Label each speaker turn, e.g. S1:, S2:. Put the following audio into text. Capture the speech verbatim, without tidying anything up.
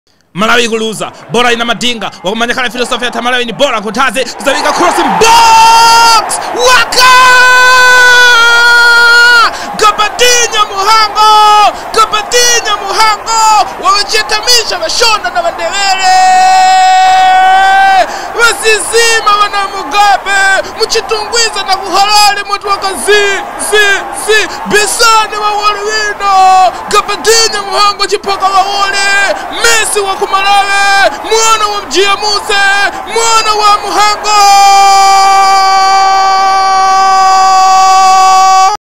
S1: Malawi kuluza, bora ina madinga, wakumanyakala filosofia ya Malawi ni bora kutaze, kuzawika crossing box! Waka! Gabadinho Muhango! Gabadinho Muhango! Wamechetamisha mashonda na mandewele! Wasizima wana Mugabe! Mchitungwiza na kuhalali mtu waka zi, zi, zi! Bisani wa waluwino! Gabadinho Muhango chipoka wa wole! Messi wa kumalawe! Mwana wa mjia muse! Mwana wa Muhango!